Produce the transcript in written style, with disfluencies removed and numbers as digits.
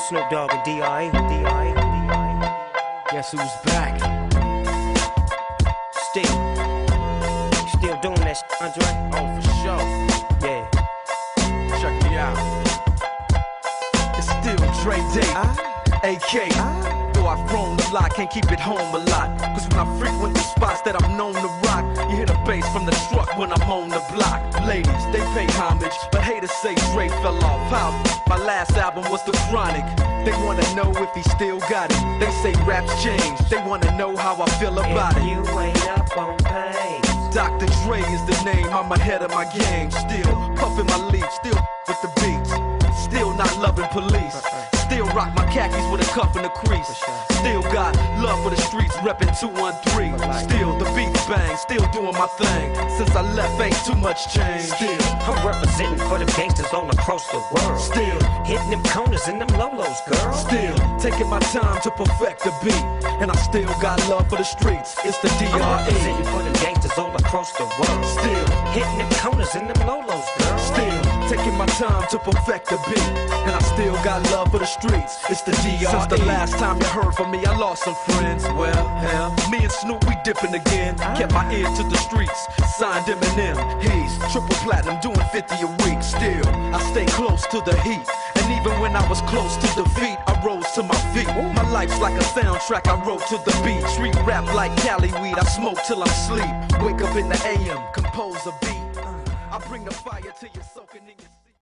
Snoop Dogg and D.I. Guess who's back? Still doing that shit, Andre? Oh, for sure. Yeah. Check me out. It's still Dre Day, AK. Though I've grown a lot, can't keep it home a lot. Cause when I frequent the spots that I'm known to rock, you hear the bass from the truck when I'm on the block. Ladies, they pay homage, but haters say Dre fell off. How? My last album was The Chronic. They wanna know if he still got it. They say raps change, they wanna know how I feel about it. You ain't up on pain. Dr. Dre is the name, I'm ahead of my game. Still puffin' my leaf, still with the beats. Still not loving police. Still rock my khakis with a cuff and a crease. Still got love for the streets, reppin' 213. Still the beats bang, still doing my thing. Since I left, ain't too much change. Still I'm representing for the gangsters all across the world. Still hitting them corners and them lolos, girl. Still taking my time to perfect the beat. And I still got love for the streets. It's the I'm DRE. representing for the gangsters all across the world. Still hitting them corners and them lolos, girl. Still taking my time to perfect the beat. And I still got love for the streets. It's the DRE. Since the last time you heard from me, I lost some friends. Well, hell, me and Snoop, we dipping again. Kept my ear to the streets. Signed Eminem. He's triple platinum, doing 50 a week. Still, I stay close to the heat. And even when I was close to defeat, I rose to my feet. My life's like a soundtrack I wrote to the beat. Street rap like Cali weed, I smoke till I'm asleep. Wake up in the AM, compose a beat. I bring the fire to you soaking in your